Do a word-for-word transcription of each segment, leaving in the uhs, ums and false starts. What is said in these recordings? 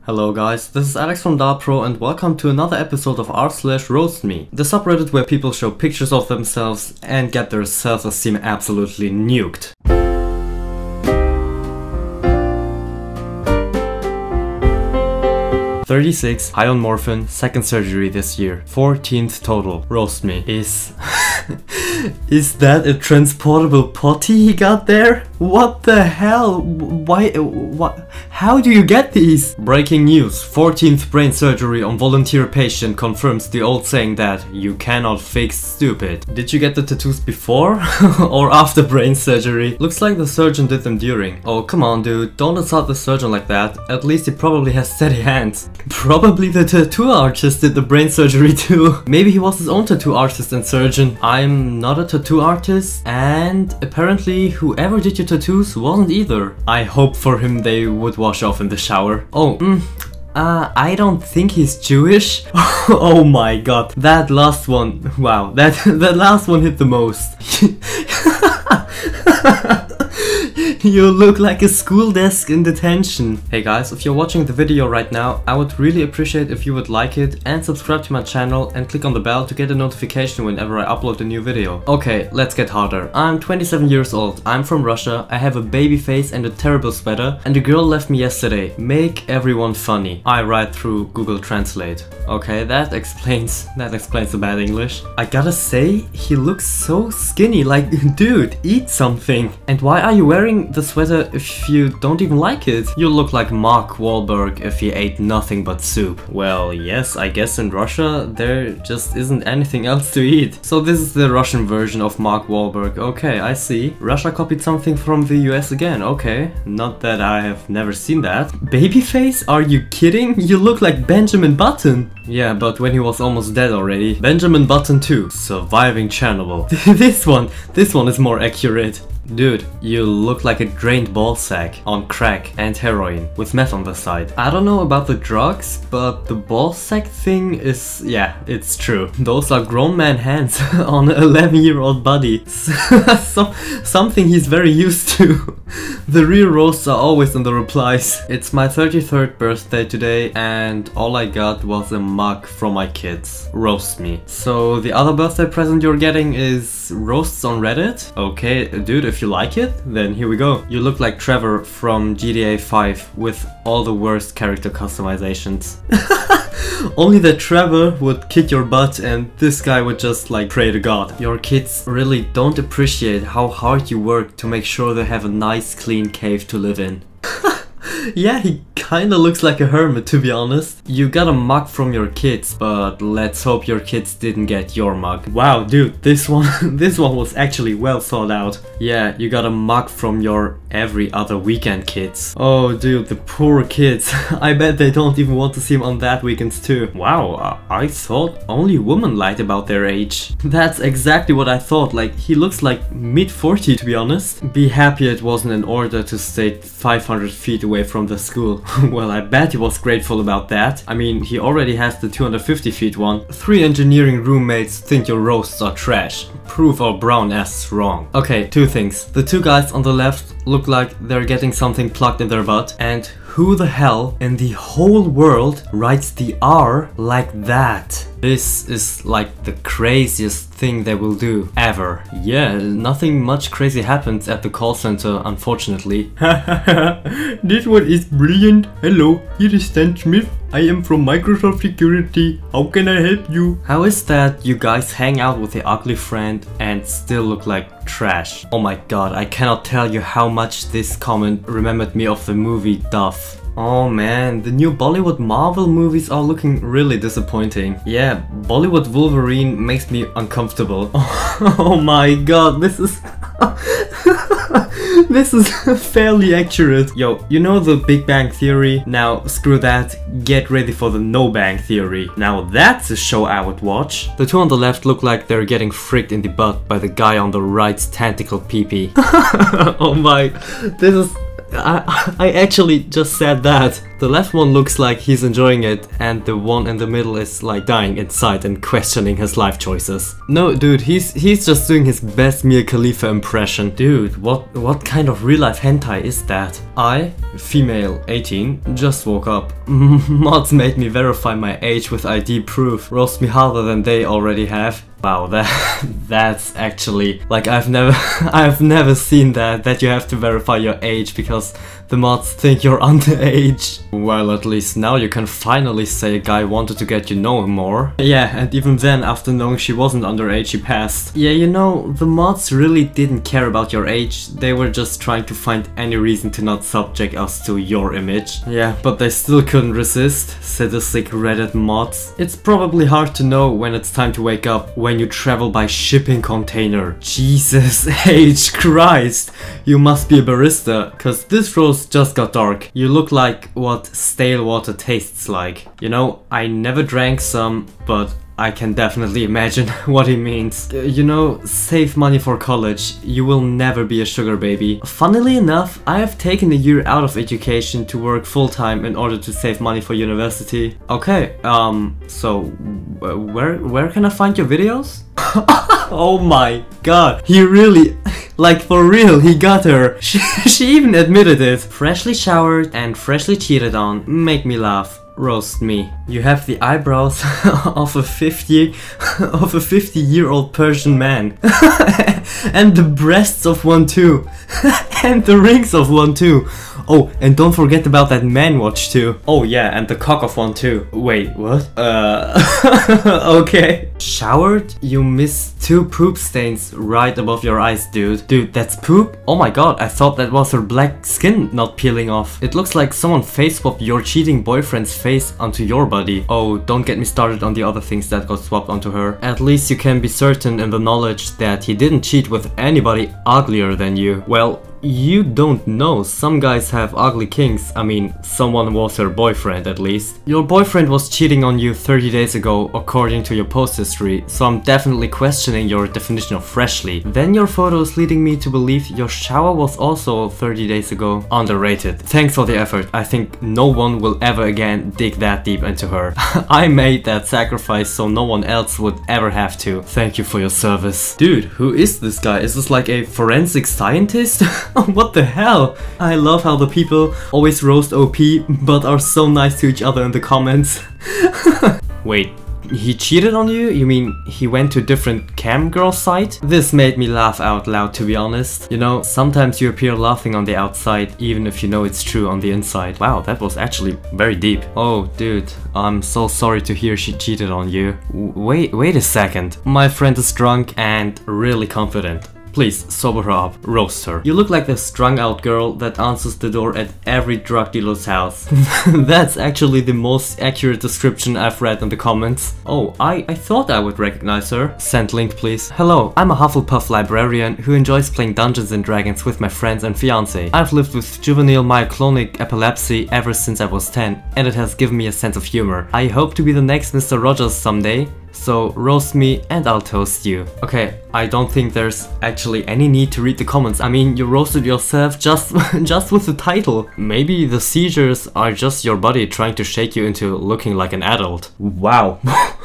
Hello guys, this is Alex from dalpro and welcome to another episode of r slash roastme, the subreddit where people show pictures of themselves and get their self-esteem absolutely nuked. thirty-six, high on morphine, second surgery this year, fourteenth total, roast me. Is... is that a transportable potty he got there? What the hell? Why? What? How do you get these? Breaking news, fourteenth brain surgery on volunteer patient confirms the old saying that you cannot fix stupid. Did you get the tattoos before or after brain surgery? Looks like the surgeon did them during. Oh come on dude, don't insult the surgeon like that. At least he probably has steady hands. Probably the tattoo artist did the brain surgery too. Maybe he was his own tattoo artist and surgeon. I'm not a tattoo artist, and apparently whoever did your tattoos wasn't either. I hope for him they would wash off in the shower. Oh, mm, uh, I don't think he's Jewish. Oh my god, that last one, wow, that, that last one hit the most. You look like a school desk in detention. Hey guys, if you're watching the video right now, I would really appreciate if you would like it and subscribe to my channel and click on the bell to get a notification whenever I upload a new video. Okay, let's get harder. I'm twenty-seven years old, I'm from Russia, I have a baby face and a terrible sweater, and a girl left me yesterday. Make everyone funny. I write through Google Translate. Okay, that explains, that explains the bad English. I gotta say, he looks so skinny, like, dude, eat something. And why are you wearing the sweater if you don't even like it? You look like Mark Wahlberg if he ate nothing but soup. Well, yes, I guess in Russia there just isn't anything else to eat. So this is the Russian version of Mark Wahlberg. Okay, I see. Russia copied something from the U S again. Okay, not that I have never seen that. Babyface? Are you kidding? You look like Benjamin Button. Yeah, but when he was almost dead already. Benjamin Button two, surviving Chernobyl. This one, this one is more accurate. Dude, you look like a drained ball sack on crack and heroin with meth on the side. I don't know about the drugs, but the ball sack thing is, yeah, it's true. Those are grown man hands on an eleven year old body. So, something he's very used to. The real roasts are always in the replies. It's my thirty-third birthday today and all I got was a mug from my kids. Roast me. So the other birthday present you're getting is roasts on Reddit? Okay, dude, if you like it, then here we go. You look like Trevor from G T A five with all the worst character customizations. Only that Trevor would kick your butt and this guy would just like pray to God. Your kids really don't appreciate how hard you work to make sure they have a nice clean cave to live in. Yeah, he kinda looks like a hermit, to be honest. You got a mug from your kids, but let's hope your kids didn't get your mug. Wow, dude, this one this one was actually well thought out. Yeah, you got a mug from your every other weekend kids. Oh dude, the poor kids. I bet they don't even want to see him on that weekends too. Wow, I thought only women lied about their age. That's exactly what I thought, like he looks like mid forty to be honest. Be happy it wasn't in order to stay five hundred feet away from the school. Well, I bet he was grateful about that. I mean, he already has the two hundred fifty feet one. Three engineering roommates think your roasts are trash. Prove our brown asses wrong. Okay, two things. The two guys on the left look like they're getting something plugged in their butt. And who the hell in the whole world writes the R like that? This is like the craziest thing they will do ever. Yeah, nothing much crazy happens at the call center, unfortunately. This one is brilliant. Hello, here is Stan Smith. I am from Microsoft Security. How can I help you? How is that you guys hang out with the ugly friend and still look like trash? Oh my god, I cannot tell you how much this comment remembered me of the movie Duff. Oh man, the new Bollywood Marvel movies are looking really disappointing. Yeah, Bollywood Wolverine makes me uncomfortable. Oh my god, this is... This is fairly accurate. Yo, you know the Big Bang Theory? Now, screw that, get ready for the No Bang Theory. Now that's a show I would watch. The two on the left look like they're getting fricked in the butt by the guy on the right's tentacle pee-pee. Oh my, this is... I, I actually just said that. The left one looks like he's enjoying it, and the one in the middle is like dying inside and questioning his life choices. No, dude, he's he's just doing his best Mia Khalifa impression. Dude, what what kind of real life hentai is that? I, female, eighteen, just woke up. Mods made me verify my age with I D proof. Roast me harder than they already have. Wow, that that's actually like I've never I've never seen that that you have to verify your age because the mods think you're underage. Well, at least now you can finally say a guy wanted to get you know him more. Yeah, and even then, after knowing she wasn't underage, he passed. Yeah, you know, the mods really didn't care about your age. They were just trying to find any reason to not subject us to your image. Yeah, but they still couldn't resist. Sadistic Reddit mods. It's probably hard to know when it's time to wake up when you travel by shipping container. Jesus H Christ, you must be a barista, cause this roast just got dark. You look like what stale water tastes like. You know, I never drank some, but I can definitely imagine what he means. Uh, you know, save money for college. You will never be a sugar baby. Funnily enough, I have taken a year out of education to work full-time in order to save money for university. Okay, um, so where where can I find your videos? Oh my god, he really, like for real, he got her. She, she even admitted it. Freshly showered and freshly cheated on. Make me laugh. Roast me. You have the eyebrows of a fifty of a fifty year old Persian man. And the breasts of one too. And the rings of one too. Oh, and don't forget about that man watch too. Oh yeah, and the cock of one too. Wait, what? Uh, okay. Showered? You missed two poop stains right above your eyes, dude. Dude, that's poop? Oh my god, I thought that was her black skin not peeling off. It looks like someone face swapped your cheating boyfriend's face onto your body. Oh, don't get me started on the other things that got swapped onto her. At least you can be certain in the knowledge that he didn't cheat with anybody uglier than you. Well, you don't know. Some guys have ugly kinks. I mean, someone was her boyfriend at least. Your boyfriend was cheating on you thirty days ago according to your post history, so I'm definitely questioning your definition of freshly. Then your photos leading me to believe your shower was also thirty days ago. Underrated. Thanks for the effort. I think no one will ever again dig that deep into her. I made that sacrifice so no one else would ever have to. Thank you for your service. Dude, who is this guy? Is this like a forensic scientist? What the hell? I love how the people always roast O P but are so nice to each other in the comments. Wait, he cheated on you? You mean he went to a different cam girl site? This made me laugh out loud, to be honest. You know, sometimes you appear laughing on the outside even if you know it's true on the inside. Wow, that was actually very deep. Oh dude, I'm so sorry to hear she cheated on you. W wait, wait a second. My friend is drunk and really confident. Please, sober her up, roast her. You look like the strung out girl that answers the door at every drug dealer's house. That's actually the most accurate description I've read in the comments. Oh, I, I thought I would recognize her. Send link please. Hello, I'm a Hufflepuff librarian who enjoys playing Dungeons and Dragons with my friends and fiance. I've lived with juvenile myoclonic epilepsy ever since I was ten, and it has given me a sense of humor. I hope to be the next Mister Rogers someday. So roast me and I'll toast you. Okay, I don't think there's actually any need to read the comments. I mean, you roasted yourself just just with the title. Maybe the seizures are just your body trying to shake you into looking like an adult. Wow.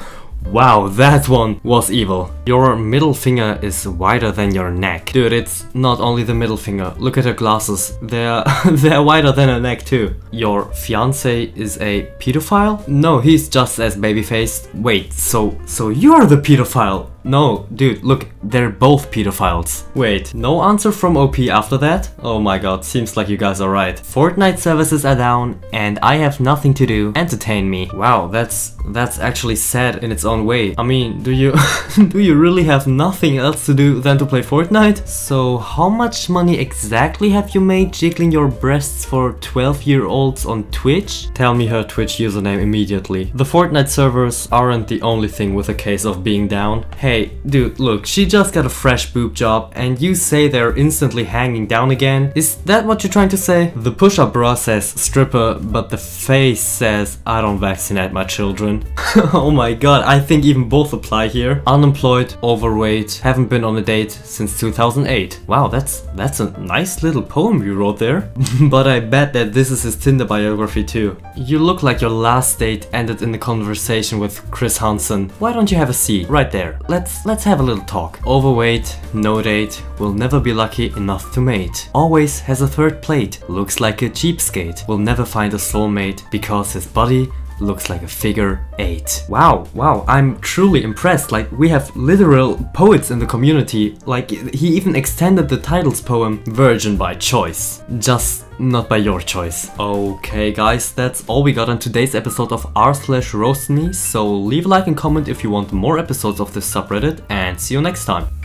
Wow, that one was evil. Your middle finger is wider than your neck. Dude, it's not only the middle finger. Look at her glasses. They're they're wider than her neck too. Your fiance is a pedophile? No, he's just as baby-faced. Wait, so so you're the pedophile? No, dude, look, they're both pedophiles. Wait, no answer from O P after that? Oh my god, seems like you guys are right. Fortnite services are down and I have nothing to do. Entertain me. Wow, that's that's actually sad in its own way. I mean, do you do you really have nothing else to do than to play Fortnite? So how much money exactly have you made jiggling your breasts for twelve year olds on Twitch? Tell me her Twitch username immediately. The Fortnite servers aren't the only thing with a case of being down. Hey, Hey, dude, look, she just got a fresh boob job and you say they're instantly hanging down again? Is that what you're trying to say? The push-up bra says stripper, but the face says I don't vaccinate my children. Oh my god, I think even both apply here. Unemployed, overweight, haven't been on a date since two thousand eight. Wow, that's that's a nice little poem you wrote there. But I bet that this is his Tinder biography too. You look like your last date ended in a conversation with Chris Hansen. Why don't you have a seat right there? Let's let's have a little talk. Overweight, no date, will never be lucky enough to mate. Always has a third plate, looks like a cheapskate. Will never find a soulmate because his body looks like a figure eight. Wow, wow, I'm truly impressed. Like, we have literal poets in the community. Like, he even extended the title's poem Virgin by choice. Just not by your choice. Okay guys, that's all we got on today's episode of r slash roastme, so leave a like and comment if you want more episodes of this subreddit, and see you next time.